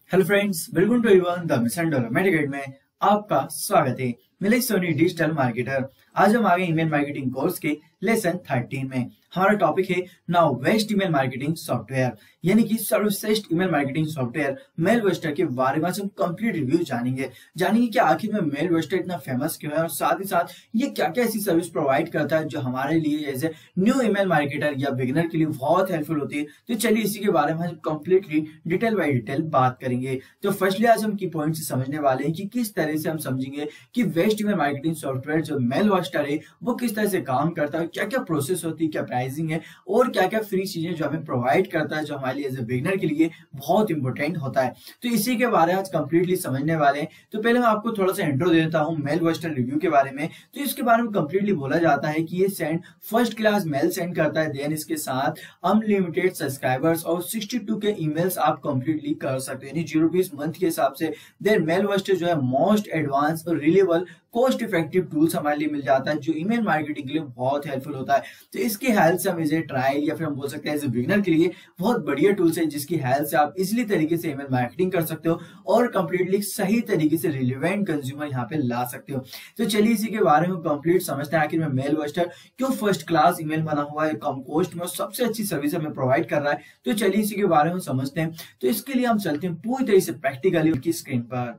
Hello friends, welcome to everyone the mission development guide में आपका स्वागत है। मैं सोनी डिजिटल मार्केटर। आज हम आ गए ईमेल मार्केटिंग कोर्स के लेसन 13 में। हमारा टॉपिक है now best email marketing software, यानी कि सर्वश्रेष्ठ ईमेल मार्केटिंग सॉफ्टवेयर मेलवेस्टर के बारे में हम कंप्लीट रिव्यू जानेंगे कि आखिर में मेलवेस्टर इतना फेमस क्यों है और साथ ही साथ ये क्या क्या ऐसी सर्विस प्रोवाइड करता है जो हमारे लिए as a new email marketer या बिगिनर के लिए बहुत हेल्पफुल होती है। तो चलिए इसी के बारे में हम कंप्लीटली डिटेल बाय डिटेल बात करेंगे। तो फर्स्टली आज हम की पॉइंट से समझने वाले हैं कि किस तरह से हम समझेंगे कि बेस्ट ईमेल मार्केटिंग सॉफ्टवेयर जो मेलवेस्टर है वो किस तरह से काम करता है, क्या क्या प्रोसेस होती है, क्या प्राइसिंग है और क्या क्या फ्री चीजें जो हमें प्रोवाइड करता है जो हमारे लिए एज ए बिगिनर के लिए बहुत इंपॉर्टेंट होता है। तो इसी के बारे में आज कंप्लीटली समझने वाले हैं। तो पहले मैं आपको थोड़ा सा इंट्रो दे देता हूं मेलवेस्टर रिव्यू के बारे में। तो इसके बारे में कंप्लीटली बोला जाता है कि ये send first class mail send करता है, देन इसके साथ अनलिमिटेड सब्सक्राइबर्स और 62 के ईमेल्स आप कंप्लीटली कर सकते हैं, यानी 0 रुपीज मंथ के हिसाब से। देन मेलवेस्टर जो है मोस्ट एडवांस और रिलेबल कॉस्ट इफेक्टिव टूल्स हमारे लिए मिल जाता है जो ईमेल मार्केटिंग के लिए बहुत हेल्पफुल होता है। तो इसकी हेल्प से हम इसे ट्रायल या फिर हम बोल सकते हैं एज ए बिगिनर के लिए बहुत बढ़िया टूल्स है जिसकी हेल्प से आप इजीली तरीके से ईमेल मार्केटिंग कर सकते हो और कंप्लीटली सही तरीके से रिलेवेंट कंज्यूमर यहाँ पे ला सकते हो। तो चलिए इसी के बारे में कंप्लीट समझते हैं आखिर में मेलवेस्टर क्यों फर्स्ट क्लास ईमेल बना हुआ है, कम कॉस्ट में सबसे अच्छी सर्विस हमें प्रोवाइड कर रहा है। तो चलिए इसी के बारे में समझते हैं। तो इसके लिए हम चलते हैं पूरी तरह से प्रैक्टिकली की स्क्रीन पर,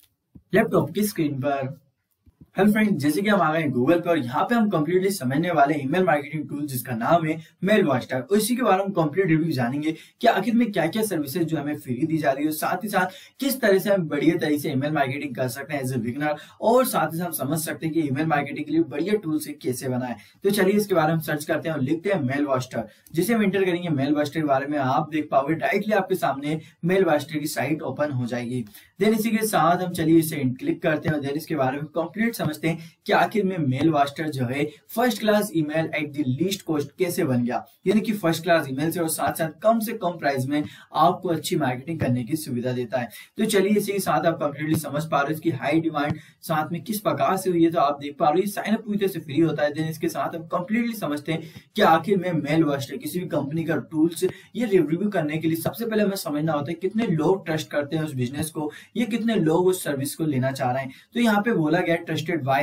लैपटॉप की स्क्रीन पर। हेलो फ्रेंड्स, जैसे कि हम आ गए गूगल पे और यहाँ पे हम कंप्लीटली समझने वाले ईमेल मार्केटिंग टूल जिसका नाम है मेलवेस्टर। और इसी के बारे में कंप्लीट रिव्यू जानेंगे कि आखिर में क्या क्या सर्विसेज जो हमें फ्री दी जा रही है, साथ ही साथ किस तरह से हम बढ़िया तरीके से ईमेल मार्केटिंग कर सकते हैं एज ए बिगिनर, और साथ ही साथ समझ सकते हैं कि ईमेल मार्केटिंग के लिए बढ़िया टूल से कैसे बनाए। तो चलिए इसके बारे में सर्च करते हैं और लिखते हैं मेलवेस्टर। जिसे हम एंटर करेंगे मेलवेस्टर के बारे में आप देख पाओगे डायरेक्टली आपके सामने मेलवेस्टर की साइट ओपन हो जाएगी। देन इसी के साथ हम चलिए इसे क्लिक करते हैं और देन इसके बारे में कंप्लीट समझते हैं कि आखिर में मेलवेस्टर जो है first class email at the least cost कैसे बन गया, यानी कि फर्स्ट क्लास ईमेल से और साथ साथ कम से कम प्राइस में आपको अच्छी मार्केटिंग करने की सुविधा देता है। तो चलिए इसी के साथ आप कंप्लीटली समझ पा रहे हो इसकी हाई डिमांड साथ में किस प्रकार से हुई है। तो आप देख पा रहे हो साइन अप पूरी तरह से फ्री होता है। देन इसके साथ हम कंप्लीटली समझते हैं कि आखिर में मेलवेस्टर किसी भी कंपनी का टूल्स ये रिव्यू करने के लिए सबसे पहले हमें समझना होता है कितने लोग ट्रस्ट करते हैं उस बिजनेस को, ये कितने लोग उस सर्विस को लेना चाह रहे हैं। तो यहाँ पे बोला गया trusted by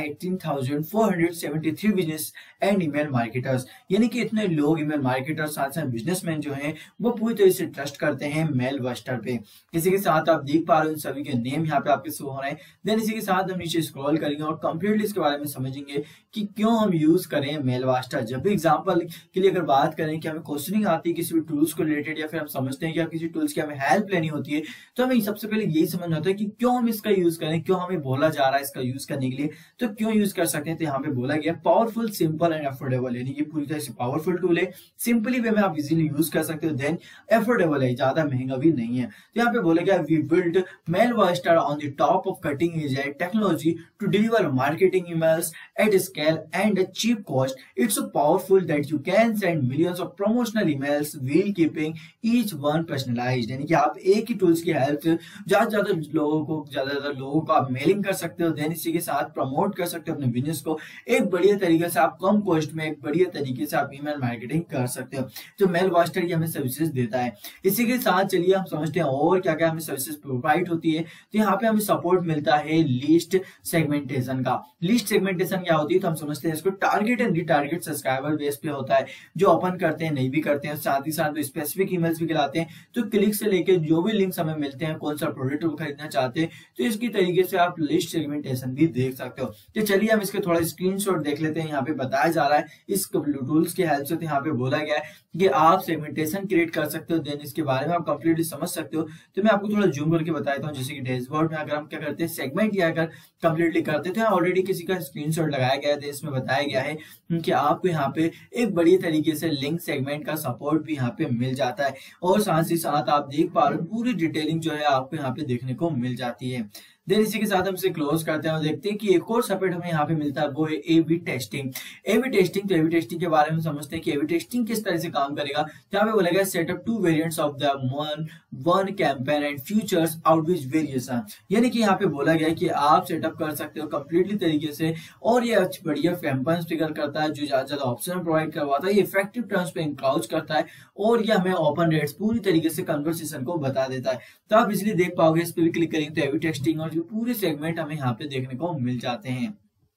18,473 business and email marketers, यानी कि इतने लोग ईमेल मार्केटर साथ साथ बिजनेसमैन जो हैं वो पूरी तरह से ट्रस्ट करते हैं मेलवेस्टर पे। इसी के साथ आप देख पा रहे हो सभी के नेम यहाँ पे आपके शो हो रहे हैं। देन इसी के साथ हम नीचे स्क्रॉल करेंगे और कंप्लीटली इसके बारे में समझेंगे कि क्यों हम यूज करें मेलवेस्टर। जब भी एग्जाम्पल के लिए अगर बात करें कि हमें क्वेश्चनिंग आती है किसी भी टूल्स को रिलेटेड या फिर हम समझते हैं कि किसी टूल्स की हमें हेल्प लेनी होती है, तो हमें सबसे पहले यही समझना होता है कि क्यों हम इसका यूज करें, क्यों हमें बोला जा रहा है इसका यूज करने के लिए, तो क्यों यूज कर सकते हैं। तो यहाँ पे बोला गया पावरफुल, सिंपल एंड अफोर्डेबल, यानी कि पूरी तरह से पावरफुल टूल है, सिंपली वे में आप इजीली यूज कर सकते हो। देन अफोर्डेबल है, ज्यादा महंगा भी नहीं है। तो यहाँ पे बोला गया we build MailBluster on the top of cutting edge technology to deliver marketing emails at scale and cheap cost. It's so powerful that you can send millions of promotional emails while keeping each one personalized, यानी कि आप एक ही tools की help से ज्यादा लोगों को आप मेलिंग कर सकते हो। देन इसी के साथ प्रमोट कर सकते हो अपने बिजनेस को एक बढ़िया तरीके से, आप कम कॉस्ट में एक बढ़िया तरीके से आप ईमेल मार्केटिंग कर सकते हो। तो मेलवेस्टर हमें सर्विसेज देता है। इसी के साथ चलिए हम समझते हैं और क्या क्या हमें सर्विसेज प्रोवाइड होती है। तो यहाँ पे हमें सपोर्ट मिलता है लिस्ट सेगमेंटेशन का। लिस्ट सेगमेंटेशन क्या होती है तो हम समझते हैं इसको target and retarget subscriber base पे होता है, जो ओपन करते हैं नहीं भी करते हैं, साथ ही साथ स्पेसिफिक ईमेल्स भी गिराते हैं। तो क्लिक से लेके जो भी लिंक्स हमें मिलते हैं, कौन सा प्रोडक्ट वो खरीदना चाहते हैं, तो इसकी तरीके से आप लिस्ट सेगमेंटेशन भी देख सकते हो। तो चलिए हम इसके थोड़ा स्क्रीनशॉट देख लेते हैं। यहाँ पे बताया जा रहा है इस टूल्स की हेल्प से। तो यहाँ पे बोला गया है कि आप सेगमेंटेशन क्रिएट कर सकते हो। देन इसके बारे में आप कंप्लीटली समझ सकते हो। तो मैं आपको थोड़ा जूम करके बताता हूँ। जैसे कि डैशबोर्ड में अगर हम क्या करते हैं सेगमेंट या अगर कंप्लीटली करते हैं तो ऑलरेडी किसी का स्क्रीनशॉट लगाया गया है। इसमें बताया गया है कि आपको यहाँ पे एक बढ़िया तरीके से लिंक सेगमेंट का सपोर्ट भी यहाँ पे मिल जाता है और साथ ही साथ आप देख पा रहे हो पूरी डिटेलिंग जो है आपको यहाँ पे देखने को मिल जाती है। देन इसी के साथ हम इसे क्लोज करते हैं और देखते हैं कि एक और सपोर्ट हमें यहाँ पे मिलता है, वो है A/B टेस्टिंग। A/B टेस्टिंग, तो A/B टेस्टिंग के बारे में समझते हैं कि A/B टेस्टिंग किस तरह से काम करेगा। यहाँ पे बोलेगा setup 2 variants of the one campaign and futures out which variation, यानी कि यहाँ पे बोला गया है कि आप सेटअप कर सकते हो कंप्लीटली तरीके से, और ये बढ़िया कैंपेन फिगर करता है जो ज्यादा ऑप्शन प्रोवाइड करवाता है, ये इफेक्टिव टर्म्स पे इंक्राउच करता है, और ये हमें ओपन रेट्स पूरी तरीके से कन्वर्सेशन को बता देता है। तो आप इसलिए देख पाओगे, इस पे भी क्लिक करेंगे तो A/B टेस्टिंग और जो पूरे सेगमेंट हमें यहाँ पे देखने को मिल जाते हैं।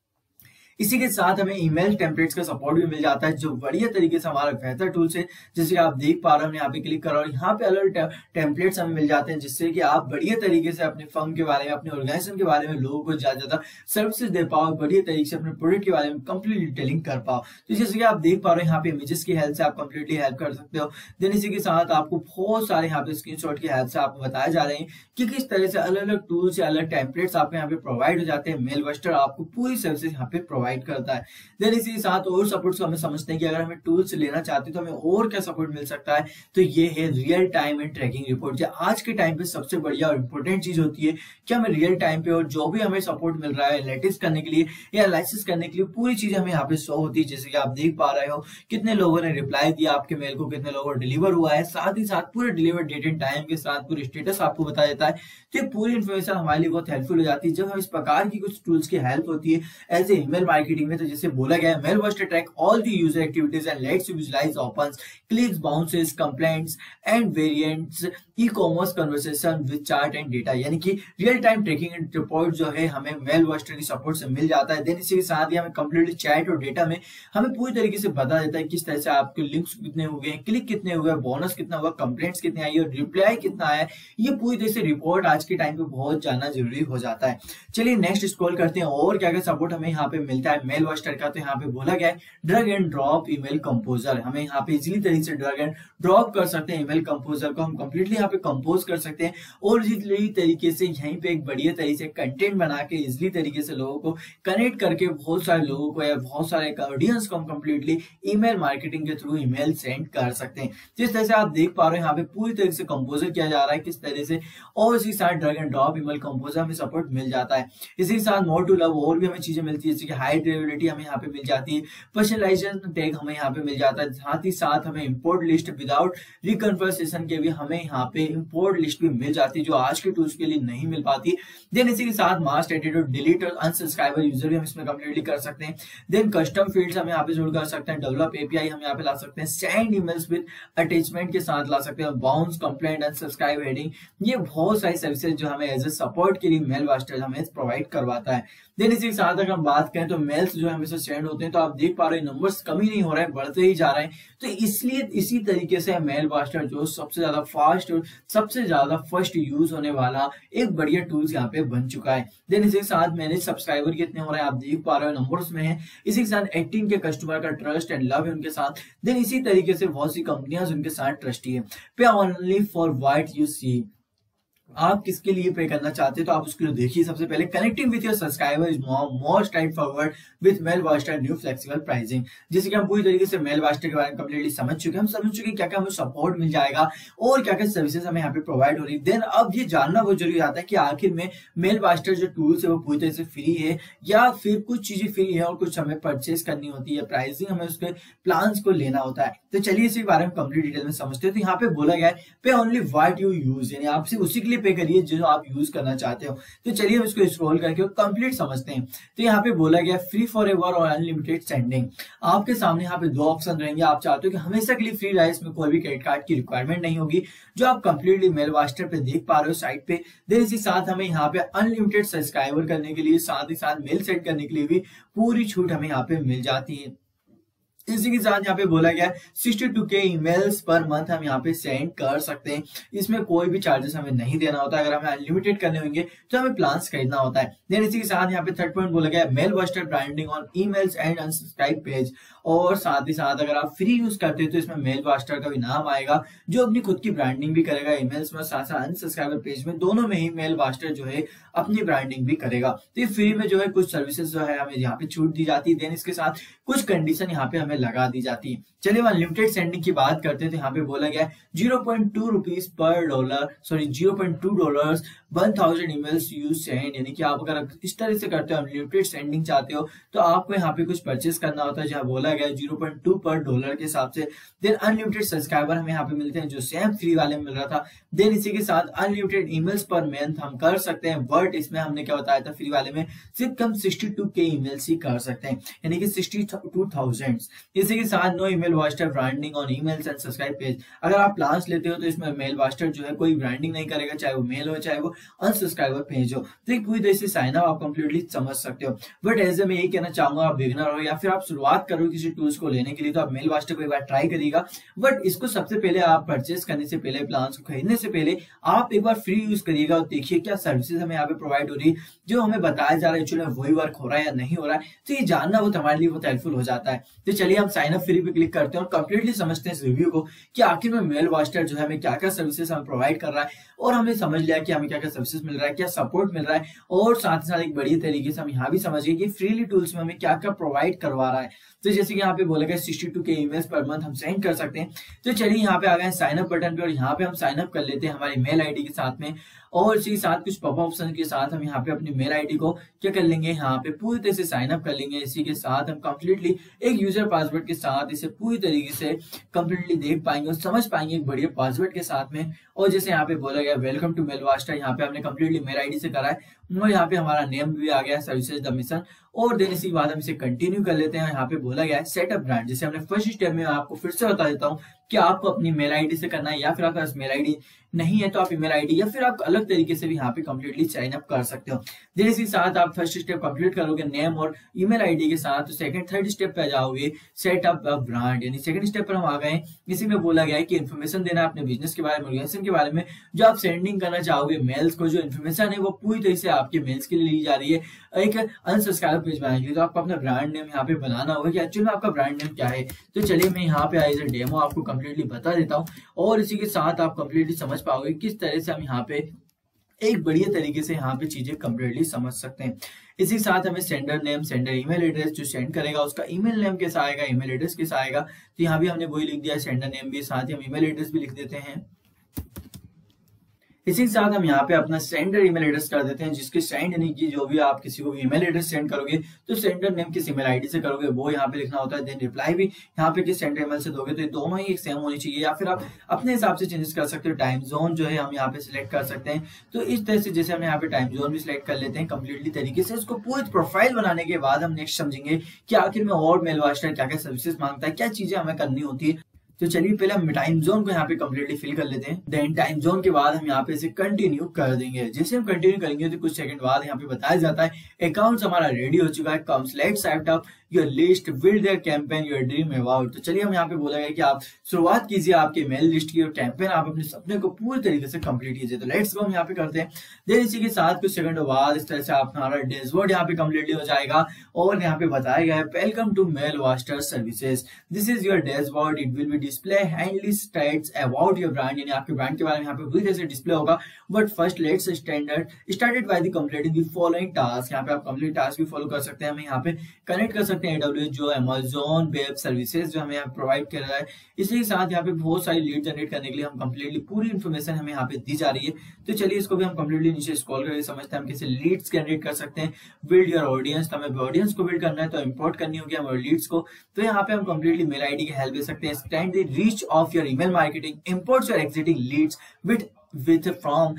इसी के साथ हमें ईमेल टेम्पलेट्स का सपोर्ट भी मिल जाता है, जो बढ़िया तरीके से हमारा बेहतर टूल्स है। जैसे आप देख पा रहे हो, यहाँ पे क्लिक करो और यहाँ पे अलग टेम्पलेट्स हमें मिल जाते हैं, जिससे कि आप बढ़िया तरीके से अपने फर्म के बारे में, अपने ऑर्गेनाइजेशन के बारे में लोगों को ज्यादा सर्विसेज दे पाओ, बढ़िया तरीके से अपने प्रोडक्ट के बारे में कंप्लीट डिटेलिंग कर पाओ। तो जैसे कि आप देख पा रहे हो, यहाँ पे इमेजेस की हेल्प से आप कंप्लीटली हेल्प कर सकते हो। देन इसी के साथ आपको बहुत सारे यहाँ पे स्क्रीनशॉट की हेल्प से आपको बताया जा रहे हैं कि किस तरह से अलग अलग टूल्स या अलग टेम्पलेट्स आपको यहाँ पे प्रोवाइड हो जाते हैं। मेलबस्टर आपको पूरी सर्विसेज यहाँ पे प्रोवाइड करता है। देन इसी के साथ और सपोर्ट्स को हमें समझते हैं कि अगर हमें टूल्स लेना चाहते हैं तो हमें और क्या सपोर्ट मिल सकता है। तो ये है real time and tracking report, जो आज के टाइम पे सबसे बढ़िया और इंपॉर्टेंट चीज होती है कि हमें रियल टाइम पे और जो भी हमें सपोर्ट मिल रहा है एनालिटिक्स करने के लिए या एनालिसिस करने के लिए, पूरी चीजें हमें यहाँ पे शो होती है। जैसे कि आप देख पा रहे हो कितने लोगों ने रिप्लाई दिया आपके मेल को, कितने लोगों को डिलीवर हुआ है, साथ ही साथ पूरे डिलीवर डेट एंड टाइम के साथ पूरी स्टेटस आपको बता देता है। तो ये पूरी इन्फॉर्मेशन हमारे लिए बहुत हेल्पफुल हो जाती है जब हम इस प्रकार की कुछ टूल्स की हेल्प होती है एज ए ईमेल मार्केटिंग में। तो जैसे बोला गया है, MailBluster track all the user activities and lets you visualize opens, clicks, bounces, complaints and variants, e-commerce conversation with chart and data, यानी कि real time tracking and report जो है हमें मेलबस्टर की सपोर्ट से मिल जाता है। देन इसी के साथ ही हमें कंप्लीटली चैट और डेटा में हमें पूरी तरीके से बता देता है किस तरह से आपके लिंक्स कितने हो गए, क्लिक कितने हुए, बोनस कितना हुआ, कंप्लेंट्स कितने आई और रिप्लाई कितना आया। ये पूरी तरह से रिपोर्ट आज के टाइम पे बहुत जानना जरूरी हो जाता है। चलिए नेक्स्ट स्क्रॉल करते हैं और क्या क्या सपोर्ट हमें यहाँ पे मिलता है मेलबस्टर का। तो यहाँ पे बोला गया है drag and drop email composer, हमें यहाँ पे इजीली तरीके से ड्रैग एंड ड्रॉप कर सकते हैं ईमेल कंपोजर को, हम कंप्लीटली यहाँ पे कंपोज कर सकते हैं और इजीली तरीके से यहीं पे एक बढ़िया तरीके से कंटेंट बना के इजीली तरीके से लोगों को कनेक्ट करके बहुत सारे लोगों को या बहुत सारे ऑडियंस को हम कंप्लीटली ईमेल मार्केटिंग के थ्रू ईमेल सेंड कर सकते हैं। जिस तरह से आप देख पा रहे हैं यहाँ पे पूरी तरीके से कंपोजर किया जा रहा है किस तरह से, और इसी साथ drag and drop email composer हमें सपोर्ट मिल जाता है। इसी के साथ मोर टू लव और भी हमें चीजें मिलती है, जैसे कि हाई ड्यूरेबिलिटी हमें यहाँ पे मिल जाती है, पर्सनलाइजेशन टैग हमें यहाँ पे मिल जाता है, साथ ही साथ हमें इंपोर्ट लिस्ट विदाउट रिकन्वर्सेशन के भी हमें यहाँ पे इंपोर्ट लिस्ट भी मिल जाती है, जो आज के टूल्स के लिए नहीं मिल पाती। देन इसी के साथ मास्ट एडिटर, डिलीट और अनसब्सक्राइबर यूजर भी हम इसमें कंप्लीटली कर सकते हैं। देन कस्टम फील्ड्स हम यहाँ पे जोड़ कर सकते हैं, डेवलप एपीआई हम यहाँ पे ला सकते हैं, सेंड ईमेल्स विद अटैचमेंट के साथ ला सकते हैं, बाउंस, कंप्लेंट, अनसब्सक्राइब, हेडिंग, ये बहुत सारी सर्विसेज जो हमें एज ए सपोर्ट के लिए मेलबस्टर हमें प्रोवाइड करवाता है। देन इसी के साथ अगर हम बात करें तो मेल्स जो हमेशा सेंड होते हैं, तो आप देख पा रहे हैं नंबर्स कमी नहीं हो रहे हैं, बढ़ते ही जा रहे हैं। तो इसलिए इसी तरीके से मेलबस्टर जो सबसे ज्यादा फास्ट और सबसे ज्यादा फर्स्ट यूज होने वाला एक बढ़िया टूल्स यहाँ पे बन चुका है। देन इसी के साथ मैनेज सब्सक्राइबर कितने हो रहे हैं आप देख पा रहे हो, नंबर्स में है। इसी के साथ 18 के कस्टमर का ट्रस्ट एंड लव है उनके साथ। देन इसी तरीके से बहुत सी कंपनियां उनके साथ ट्रस्टी है। Pay only for what you see, आप किसके लिए पे करना चाहते हैं तो आप उसके लिए देखिए। सबसे पहले connecting with your subscriber is more straightforward with MailBluster new flexible pricing. जैसे कि हम पूरी तरीके से मेलबस्टर के बारे में कंप्लीटली समझ चुके हैं, हम समझ चुके हैं क्या क्या हमें सपोर्ट मिल जाएगा और क्या क्या सर्विसेज हमें यहाँ पे प्रोवाइड हो रही है। देन अब ये जानना बहुत जरूरी आता है कि आखिर में मेलबस्टर जो टूल्स है वो पूरी तरह से फ्री है या फिर कुछ चीजें फ्री है और कुछ हमें परचेज करनी होती है, प्राइसिंग हमें उसके प्लान्स को लेना होता है। तो चलिए इसी बारे में कंप्लीट डिटेल में समझते हैं। तो यहाँ पे बोला गया है pay only what you use, यानी आप सिर्फ उसी के लिए पे करिए जो आप यूज करना चाहते हो। तो चलिए हम इसको स्क्रॉल करके कंप्लीट समझते हैं। तो यहाँ पे बोला गया फ्री फॉर एवर और अनलिमिटेड सेंडिंग। आपके सामने यहाँ पे दो ऑप्शन रहेंगे, आप चाहते हो कि हमेशा के लिए फ्री रहे, इसमें कोई भी क्रेडिट कार्ड की रिक्वायरमेंट नहीं होगी, जो आप कंप्लीटली मेलबस्टर पे देख पा रहे हो साइट पे। देन इसी साथ हमें यहाँ पे अनलिमिटेड सब्सक्राइबर करने के लिए, साथ ही साथ मेल सेंड करने के लिए भी पूरी छूट हमें यहाँ पे मिल जाती है। इसी के साथ यहाँ पे बोला गया 62K ईमेल्स पर मंथ हम यहाँ पे सेंड कर सकते हैं, इसमें कोई भी चार्जेस हमें नहीं देना होता। अगर हमें अनलिमिटेड करने होंगे तो हमें प्लान्स खरीदना होता है। देन इसी के साथ यहाँ पे थर्ड पॉइंट बोला गया MailBluster branding on emails and unsubscribe page और साथ ही साथ अगर आप फ्री यूज करते हो तो इसमें मेल वास्टर का भी नाम आएगा, जो अपनी खुद की ब्रांडिंग भी करेगा ईमेल्स में, साथ साथ अनसब्सक्राइबर पेज में, दोनों में ही मेल वास्टर जो है अपनी ब्रांडिंग भी करेगा। तो ये फ्री में जो है कुछ सर्विसेज जो है हमें यहाँ पे छूट दी जाती है, देन इसके साथ कुछ कंडीशन यहाँ पे हमें लगा दी जाती है। चलिए अनलिमिटेड सेंडिंग की बात करते हैं तो यहाँ पे बोला गया है 0.2 रुपीज पर dollar, sorry $0.2 1000 emails you send, यानी कि आप अगर इस तरह से करते हो अनलिमिटेड सेंडिंग चाहते हो तो आपको यहाँ पे कुछ परचेस करना होता है, जहाँ बोला गया है 0.2 पर डॉलर के हिसाब से। देन अनलिमिटेड सब्सक्राइबर हमें यहाँ पे मिलते हैं जो सेम फ्री वाले में मिल रहा था। देन इसी के साथ अनलिमिटेड ईमेल्स पर मंथ हम कर सकते हैं, बट इसमें हमने क्या बताया था फ्री वाले में सिर्फ हम 62K ईमेल्स ही कर सकते हैं, यानी कि 62,000। इसी के साथ no email waster branding on emails and subscribe page. अगर आप प्लान्स लेते हो तो इसमें मेल वास्टर जो है कोई ब्रांडिंग नहीं करेगा, चाहे वो मेल हो चाहे वो अनसब्सक्राइबर पेज हो। तो एक पूरी तरह से साइन अप आप कंप्लीटली समझ सकते हो। बट एज ए मैं यही कहना चाहूंगा, आप बिगिनर हो या फिर आप शुरुआत करो किसी टूल्स को लेने के लिए, तो आप मेल वास्टर को एक बार ट्राई करिएगा। बट इसको सबसे पहले आप परचेस करने से पहले, प्लान्स को खरीदने से पहले आप एक बार फ्री यूज करिएगा और देखिए क्या सर्विसेज हमें यहाँ पे प्रोवाइड हो रही है, जो हमें बताया जा रहा है एक्चुअली वही वर्क हो रहा है या नहीं हो रहा है। तो ये जानना वो हमारे लिए बहुत हेल्पफुल हो जाता है। तो चलिए हम साइन अप फ्री पे क्लिक करते हैं और कंप्लीटली समझते हैं इस रिव्यू को कि आखिर में मेल वास्टर जो है हमें क्या क्या सर्विसेज हमें प्रोवाइड कर रहा है, और हमने समझ लिया कि हमें क्या क्या सर्विसेज मिल रहा है, क्या सपोर्ट मिल रहा है, और साथ ही साथ एक बढ़िया तरीके से हम यहाँ भी समझ गए कि फ्रीली टूल्स में हमें क्या क्या प्रोवाइड करवा रहा है। तो जैसे कि यहाँ पे बोला गया 62K ईमेल्स पर मंथ हम सेंड कर सकते हैं। तो चलिए यहाँ पे आ गए साइन अप बटन पे और यहाँ पे हम साइन अप कर लेते हैं हमारी मेल आईडी के साथ में, और इसी के साथ कुछ पॉपअप ऑप्शन के साथ हम यहाँ पे अपनी मेल आईडी को क्या कर लेंगे, यहाँ पे पूरी तरह से साइन अप कर लेंगे। इसी के साथ हम कंप्लीटली एक यूजर पासवर्ड के साथ इसे पूरी तरीके से कंप्लीटली देख पाएंगे और समझ पाएंगे एक बढ़िया पासवर्ड के साथ में। और जैसे यहाँ पे बोला गया वेलकम टू मेल वास्टर, यहाँ पे हमने कंप्लीटली मेल आईडी से करा है और यहाँ पे हमारा नेम भी आ गया सर्विसेज द मिशन। और देन इसी के बाद हम इसे कंटिन्यू कर लेते हैं। यहाँ पे बोला गया है सेटअप ब्रांड, जैसे हमने फर्स्ट स्टेप में आपको फिर से बता देता हूँ कि आपको अपनी मेल आईडी से करना है, या फिर आपके पास मेल आईडी नहीं है तो आप ईमेल आईडी या फिर आप अलग तरीके से भी यहाँ पे कंप्लीटली साइन अप कर सकते हो। देन इसी के साथ आप फर्स्ट स्टेप कंप्लीट करोगे नेम और ईमेल आईडी के साथ, तो सेकंड थर्ड स्टेप पे जाओगे सेटअप ब्रांड, यानी सेकंड स्टेप पर हम आ गए। इसी में बोला गया है कि इन्फॉर्मेशन देना अपने बिजनेस के बारे में, ऑर्गेनाइजेशन के बारे में, जो आप सेंडिंग करना चाहोगे मेल्स को, जो इन्फॉर्मेशन है वो पूरी तरह से आपके मेल्स के लिए ली जा रही है। एक अनसब्सक्राइब पेज बनाने के लिए तो आपको अपना ब्रांड नेम यहाँ पे बनाना होगा कि एक्चुअली में आपका ब्रांड नेम क्या है। तो चलिए मैं यहाँ पे एज ए डेमो आपको कंप्लीटली बता देता हूँ, और इसी के साथ आप कंप्लीटली समझ पाओगे किस तरह से हम यहाँ पे एक बढ़िया तरीके से यहाँ पे चीजें कंप्लीटली समझ सकते हैं। इसी के साथ हमें sender name, sender email address, जो सेंड करेगा उसका ईमेल नेम कैसा आएगा, ईमेल एड्रेस कैसा आएगा, तो यहाँ भी हमने वही लिख दिया, सेंडर नेम भी, साथ ही हम ईमेल एड्रेस भी लिख देते हैं। इसी के साथ हम यहाँ पे अपना सेंडर ईमेल एड्रेस कर देते हैं, जिसके सेंड यानी कि जो भी आप किसी को ईमेल एड्रेस सेंड करोगे तो सेंडर नेम किस ईमेल आईडी से करोगे वो यहाँ पे लिखना होता है। देन रिप्लाई भी यहाँ पे किस सेंडर ईमेल से दोगे, तो ये दोनों ही एक सेम होनी चाहिए, या फिर आप अपने हिसाब से चेंजेस कर सकते हो। टाइम जोन जो है हम यहाँ पे सिलेक्ट कर सकते हैं, तो इस तरह से जैसे हम यहाँ पे टाइम जोन भी सिलेक्ट कर लेते हैं कंप्लीटली तरीके से। उसको पूरी प्रोफाइल बनाने के बाद हम नेक्स्ट समझेंगे कि आखिर में और मेल वास्टर क्या क्या सर्विसेज मांगता है, क्या चीजें हमें करनी होती है। तो चलिए पहले हम टाइम जोन को यहाँ पे कंप्लीटली फिल कर लेते हैं। देन टाइम जोन के बाद हम यहाँ पे इसे कंटिन्यू कर देंगे। जैसे हम कंटिन्यू करेंगे तो कुछ सेकंड बाद यहाँ पे बताया जाता है अकाउंट हमारा रेडी हो चुका है, comes let's set up your list, build their campaign, your dream about. तो चलिए हम यहाँ पे बोला गया कि आप शुरुआत कीजिए आपके मेल लिस्ट की और कैंपेन आप अपने सपने को पूरी तरीके से कंप्लीट कीजिए। तो लेट्स गो हम यहाँ पे करते हैं। देन इसी के साथ कुछ सेकंडों बाद इस तरह से हमारा डैशबोर्ड यहाँ पे कंप्लीटली हो जाएगा और यहाँ पे बताया गया है welcome to MailBluster services, this is your dashboard, it will be display handily stats about your brand, यानी आपके ब्रांड के बारे में यहाँ पे पूरी तरह से डिस्प्ले होगा। But first let's started by the completing the following task. यहाँ पे आप कंप्लीट टास्क भी फॉलो कर सकते हैं, हमें यहाँ पे कनेक्ट कर सकते हैं AWS जो Amazon वेब सर्विसेज जो हमें यहाँ प्रोवाइड कर रहा है। इसी के साथ यहाँ पे बहुत सारी लीड जनरेट करने के लिए हम कंप्लीटली पूरी इन्फॉर्मेशन हमें यहाँ पे दी जा रही है। तो चलिए इसको भी हम कंप्लीटली नीचे स्क्रॉल करके समझते हैं हम कैसे लीड्स जनरेट कर सकते हैं। बिल्ड योर ऑडियंस, तो हमें ऑडियंस को बिल्ड करना है तो इंपोर्ट करनी होगी हमारे लीड्स को। तो यहाँ पे हम कंप्लीटली मेल आईडी की हेल्प ले सकते हैं। Extend the reach of your email marketing, import your existing leads with from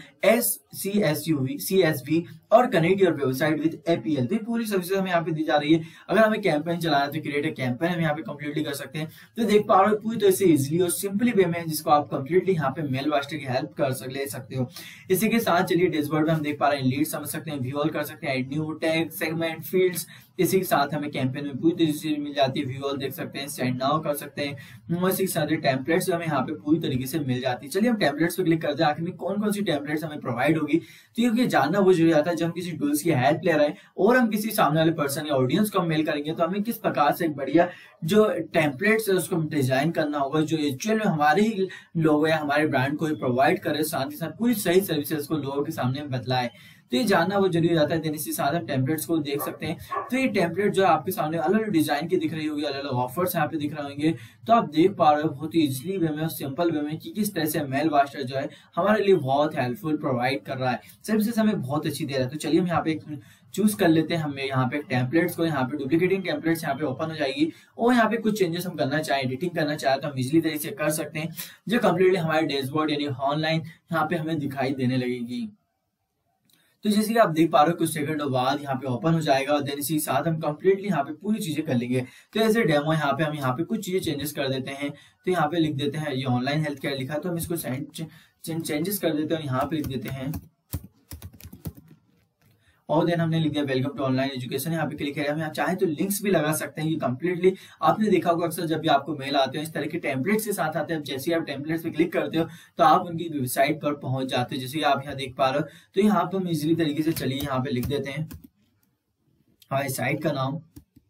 CSV और connect your website with APL। तो पूरी सर्विसेज हमें यहाँ पे दी जा रही है। अगर हमें कैंपेन चलाना है तो क्रिएट अ कैंपेन हम यहाँ पे कंप्लीटली कर सकते हैं। तो देख पा रहे हो पूरी तरह से इजीली और सिंपली वे में जिसको आप कंप्लीटली यहाँ पे मेल वास्टर की हेल्प ले सकते हो। इसी के साथ चलिए डैशबोर्ड में हम देख पा रहे हैं लीड समझ सकते हैं, व्यू ऑल कर सकते हैं, add new tag, segment, fields, इसी के साथ हमें कैंपेन में पूरी तरीके से मिल जाती है, व्यू ऑल देख सकते हैं, सेंड नाउ कर सकते हैं, और इसी के साथ टेम्पलेट्स हमें यहाँ पे पूरी तरीके से मिल जाती है। चलिए हम टेम्पलेट्स पे क्लिक करते हैं, आखिर में कौन कौन सी टेम्पलेट्स हमें प्रोवाइड होगी। तो ये जानना वो जरूरी आता है, जब हम किसी टूल्स की हेल्प ले रहे हैं और हम किसी सामने वाले पर्सन या ऑडियंस को मेल करेंगे तो हमें किस प्रकार से एक बढ़िया जो टेम्पलेट्स है उसको डिजाइन करना होगा जो एक्चुअल में हमारे ही लोगो या हमारे ब्रांड को प्रोवाइड करे, साथ ही साथ पूरी सही सर्विसेज को लोगों के सामने बतलाए। तो ये जानना वो जरूरी हो जाता है। इसी साथ हम टेम्पलेट्स को देख सकते हैं। तो ये टेम्पलेट जो है आपके सामने अलग अलग डिजाइन की दिख रही होगी, अलग अलग ऑफर्स यहाँ पे दिख रहे होंगे, तो आप देख पा रहे हो बहुत ही इजिली वे में और सिंपल वे में कि किस तरह से मेल वास्टर जो है हमारे लिए बहुत हेल्पफुल प्रोवाइड कर रहा है, सर्विसेज हमें बहुत अच्छी दे रहा है। तो चलिए हम यहाँ पे चूज कर लेते हैं, हमें यहाँ पे टेम्पलेट्स को, यहाँ पे डुप्लीकेटिंग टेम्पलेट्स यहाँ पे ओपन हो जाएगी और यहाँ पे कुछ चेंजेस हम करना चाहें, एडिटिंग करना चाहें तो हम इजिली तरीके से कर सकते हैं, जो कम्प्लीटली हमारे डैशबोर्ड यानी ऑनलाइन यहाँ पे हमें दिखाई देने लगेगी। तो जैसे कि आप देख पा रहे हो कुछ सेकंडों बाद यहाँ पे ओपन हो जाएगा और देन इसी के साथ हम कंप्लीटली यहाँ पे पूरी चीजें कर लेंगे। तो ऐसे डेमो यहाँ पे हम यहाँ पे कुछ चीजें चेंजेस कर देते हैं। तो यहाँ पे लिख देते हैं, ये ऑनलाइन हेल्थ केयर लिखा है तो हम इसको चेंजेस कर देते हैं, यहाँ पे लिख देते हैं और देन हमने लिख दिया वेलकम टू ऑनलाइन एजुकेशन। यहाँ पे क्लिक करें, हम यहाँ चाहे तो लिंक्स भी लगा सकते हैं। ये कंप्लीटली आपने देखा होगा अक्सर जब भी आपको मेल आते हैं इस तरह के टेम्पलेट्स के साथ आते हैं, जैसे आप टेम्पलेट्स पे क्लिक करते हो तो आप उनकी वेबसाइट पर पहुंच जाते हो, जैसे आप यहाँ देख पा रहे हो। तो यहाँ पे हम इजिली तरीके से चलिए यहाँ पे लिख देते हैं हमारी साइट का नाम,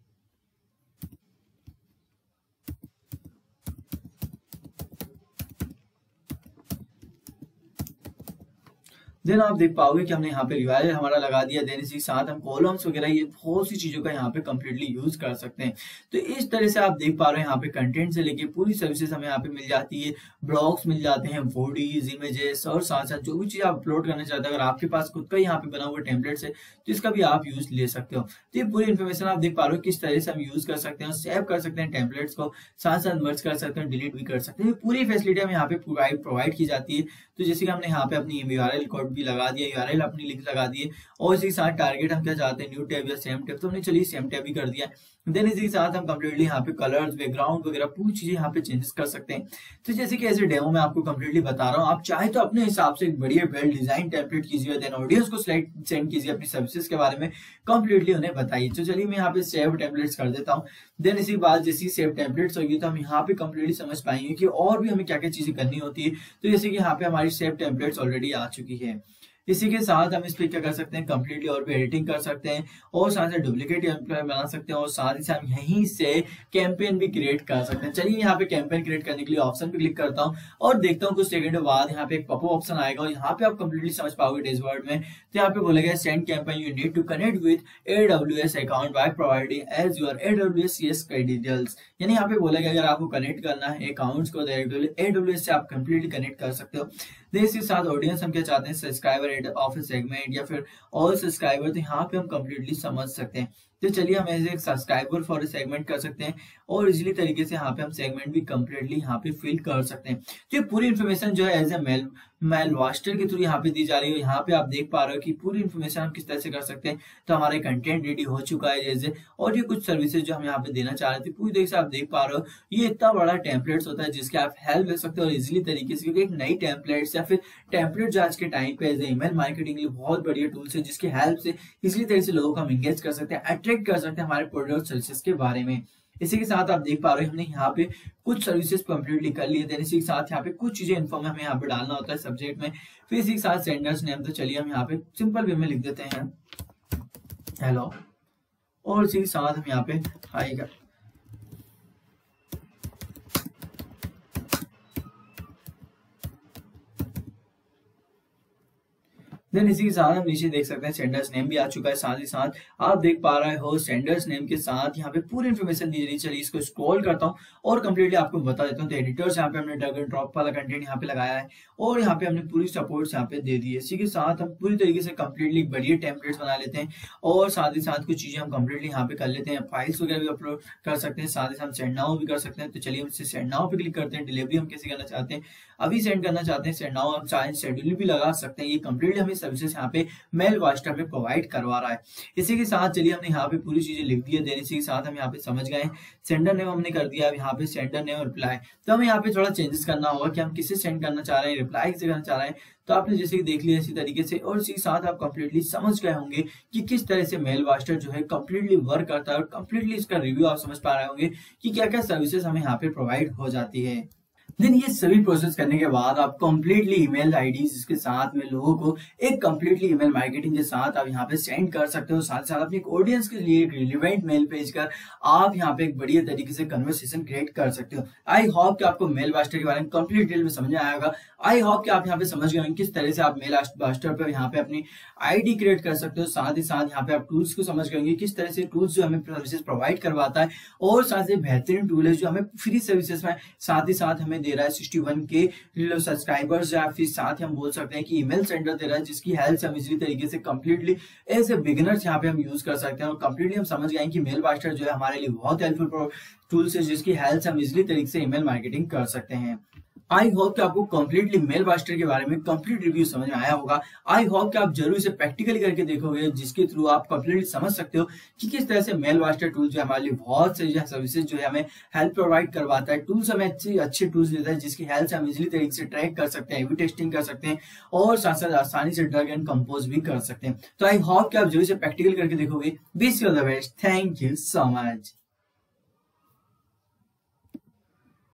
देन आप देख पाओगे कि हमने यहाँ पे रिवाइजर हमारा लगा दिया। देन इसी साथ हम कॉलम्स वगैरह ये बहुत सी चीजों का यहाँ पे कंप्लीटली यूज कर सकते हैं। तो इस तरह से आप देख पा रहे हैं यहाँ पे कंटेंट से लेके पूरी सर्विसेज हमें यहाँ पे मिल जाती है, ब्लॉग्स मिल जाते हैं, बॉडीज, इमेजेस और साथ साथ जो भी चीज आप अपलोड करना चाहते हैं, अगर आपके पास खुद का यहाँ पे बना हुआ टेम्पलेट्स है तो इसका भी आप यूज ले सकते हो। तो ये पूरी इन्फॉर्मेशन आप देख पा रहे हो किस तरह से हम यूज कर सकते हैं, सेव कर सकते हैं टेम्पलेट्स को, साथ साथ मर्ज कर सकते हैं, डिलीट भी कर सकते हैं। पूरी फैसिलिटी हम यहाँ पे प्रोवाइड की जाती है। तो जैसे कि हमने यहाँ पे अपनी URL कोड भी लगा दिया, URL अपनी लिंक लगा दिए और इसी के साथ टारगेट हम क्या चाहते हैं, न्यू टैब या सेम टैब, तो हमने चलिए सेम टैब भी कर दिया। देन इसी के साथ हम कंप्लीटली यहाँ पे कलर्स, बैकग्राउंड वगैरह पूरी चीजें यहाँ पे चेंजेस कर सकते हैं। तो जैसे कि ऐसे डेमो में आपको कंप्लीटली बता रहा हूँ, आप चाहे तो अपने हिसाब से एक बढ़िया वेल डिजाइन टेम्पलेट कीजिए, देन ऑडियंस को स्लाइड सेंड कीजिए, अपनी सर्विसेज के बारे में कंप्लीटली उन्हें बताइए। तो चलिए मैं यहाँ पे सेव टेम्पलेट्स कर देता हूँ। देन इसी बात जैसी सेव टेम्पलेट्स होगी तो हम यहाँ पे कंप्लीटली समझ पाएंगे कि और भी हमें क्या क्या चीजें करनी होती है। तो जैसे कि यहाँ पे हमारी सेव टेम्पलेट्स ऑलरेडी आ चुकी है। इसी के साथ हम इस पे क्या कर सकते हैं, कंप्लीटली और भी एडिटिंग कर सकते हैं और साथ साथ डुप्लीकेट बना सकते हैं और साथ ही साथ यहीं से कैंपेन भी क्रिएट कर सकते हैं। चलिए यहाँ पे कैंपेन क्रिएट करने के लिए ऑप्शन पे क्लिक करता हूँ और देखता हूँ कुछ सेकंड बाद यहाँ पे एक पॉपअप ऑप्शन आएगा और यहाँ पे आप कंप्लीटली समझ पाओगे डैशबोर्ड में। तो यहाँ पे बोलेगा send campaign, you need to connect with AWS account by providing as your AWS CS details. यानी यहाँ पे बोलेगा अगर आपको कनेक्ट करना है अकाउंट्स को AWS से आप कंप्लीटली कनेक्ट कर सकते हो। इसके साथ ऑडियंस हम क्या चाहते हैं, सब्सक्राइबर ऑफ सेगमेंट या फिर ऑल सब्सक्राइबर, तो यहाँ पे हम कंप्लीटली समझ सकते हैं। तो चलिए हम ऐसे एक सब्सक्राइबर फॉर सेगमेंट कर सकते हैं और इजीली तरीके से यहाँ पे हम सेगमेंट भी कंप्लीटली यहाँ पे फिल कर सकते हैं। तो ये पूरी इन्फॉर्मेशन जो है एज ए मेल वास्टर के थ्रू यहाँ पे दी जा रही है। यहाँ पे आप देख पा रहे हो कि पूरी इन्फॉर्मेशन हम किस तरह से कर सकते हैं। तो हमारा कंटेंट रेडी हो चुका है जैसे, और ये कुछ सर्विसेज जो हम यहाँ पे देना चाह रहे थे पूरी तरीके से आप देख पा रहे हो। ये इतना बड़ा टेम्पलेट्स होता है जिसके आप हेल्प ले सकते हो और इजिली तरीके से, क्योंकि एक नई टेम्पलेट्स या फिर टेम्पलेट जो आज के टाइम पे एज ईमेल मार्केटिंग के लिए बहुत बढ़िया टूल्स है, जिसकी हेल्प से इजिली तरीके से लोगों को हम एंगेज कर सकते हैं, अट्रैक्ट कर सकते हैं हमारे प्रोडक्ट सर्विसेज के बारे में। इसी के साथ आप देख पा रहे हो हमने यहाँ पे कुछ सर्विसेज कंप्लीटली कर लिए। देन इसी के साथ यहाँ पे कुछ चीजें इन्फॉर्म हमें यहाँ पे डालना होता है सब्जेक्ट में। फिर इसी के साथ सेंडर्स नेम, तो चलिए हम यहाँ पे सिंपल वे में लिख देते हैं हेलो और इसी के साथ हम यहाँ पे हाई का देन इसी के साथ हम नीचे देख सकते हैं सेंडर्स नेम भी आ चुका है। साथ ही साथ आप देख पा रहे हो सेंडर्स नेम के साथ यहाँ पे पूरी इन्फॉर्मेशन दी जा रही है। चलिए इसको स्क्रॉल करता हूँ और कंप्लीटली आपको बता देता हूँ। तो एडिटर्स यहाँ पे हमने ड्रैग एंड ड्रॉप वाला कंटेंट यहाँ पे लगाया है और यहाँ पे हमने पूरी सपोर्ट्स यहाँ पे दे दी है। इसी के साथ हम पूरी तरीके से कंप्लीटली बढ़िया टेम्पलेट्स बना लेते हैं और साथ ही साथ कुछ चीजें हम कंप्लीटली यहाँ पे कर लेते हैं। फाइल्स वगैरह भी अपलोड कर सकते हैं, साथ ही साथ सेंड नाउ भी कर सकते हैं। तो चलिए हम इसे सेंड नाउ पे क्लिक करते हैं। डिलीवरी हम कैसे करना चाहते हैं अभी सेंड करना चाहते हैं सेंड नाउ, आप चाहे शेड्यूल भी लगा सकते हैं। ये कंप्लीटली हमें सर्विसेज यहाँ पे मेल वास्टर पे प्रोवाइड करवा रहा है। इसी के साथ चलिए हमने यहाँ पे पूरी चीजें लिख दी है, देने के साथ हम यहाँ पे समझ गए। सेंडर नेम हमने कर दिया, अब यहाँ पे सेंडर नेम रिप्लाई, तो हमें यहाँ पे थोड़ा चेंजेस करना होगा कि हम किसे सेंड करना चाह रहे हैं, रिप्लाई किसे करना चाह रहे हैं। तो आपने जैसे कि देख लिया इसी तरीके से, और इसी के साथ आप कंप्लीटली समझ गए होंगे कि किस तरह से मेल वास्टर जो है कंप्लीटली वर्क करता है, और कंप्लीटली इसका रिव्यू आप समझ पा रहे होंगे कि क्या क्या सर्विसेज हमें यहाँ पे प्रोवाइड हो जाती है। देन ये सभी प्रोसेस करने के बाद आप कंप्लीटली ईमेल आईडीज इसके साथ में लोगों को एक कंप्लीटली ईमेल मार्केटिंग के साथ आप यहाँ पे सेंड कर सकते हो। साथ साथ अपनी एक ऑडियंस के लिए एक रिलेवेंट मेल भेज कर आप यहाँ पे एक बढ़िया तरीके से कन्वर्सेशन क्रिएट कर सकते हो। आई होप कि आपको मेल वास्टर के बारे में कंप्लीट डिटेल में समझ में आया होगा। आई होप कि आप यहाँ पे समझ गए किस तरह से आप मेल वास्टर पर यहाँ पे अपनी आईडी क्रिएट कर सकते हो। साथ ही साथ यहाँ पे आप टूल्स को समझ गए किस तरह से टूल्स जो हमें सर्विसेज प्रोवाइड करवाता है, और साथ ही बेहतरीन टूल है जो हमें फ्री सर्विसेज में साथ ही साथ हमें दे रहा है 61 के सब्सक्राइबर्स, या फिर साथ ही हम बोल सकते हैं कि ईमेल सेंडर दे रहा है जिसकी हेल्प हम इजीली तरीके से कंप्लीटली एज ए बिगिनर्स यहाँ पे हम यूज कर सकते हैं। और कंप्लीटली हम समझ गए कि मेल वास्टर जो है हमारे लिए बहुत हेल्पफुल टूल्स है जिसकी हेल्प हम इजीली तरीके से ईमेल मार्केटिंग कर सकते हैं। आई होप कि आपको कंप्लीटली मेल वास्टर के बारे में कंप्लीट रिव्यू समझ में आया होगा। आई होप कि आप जरूर इसे प्रैक्टिकली करके देखोगे, जिसके थ्रू आप कंप्लीटली समझ सकते हो कि किस तरह से मेल वास्टर टूल जो हमारे लिए बहुत से सर्विसेज जो है हमें हेल्प प्रोवाइड करवाता है। टूल्स हमें अच्छे टूल्स देता है जिसकी हेल्प से हम इजीली तरीके से ट्रैक कर सकते हैं, A/B टेस्टिंग कर सकते हैं, और साथ साथ आसानी से ड्रग एंड कंपोज भी कर सकते हैं। तो आई होप कि आप जरूर इसे प्रैक्टिकल करके देखोगे। Wish you all the best, thank you so much.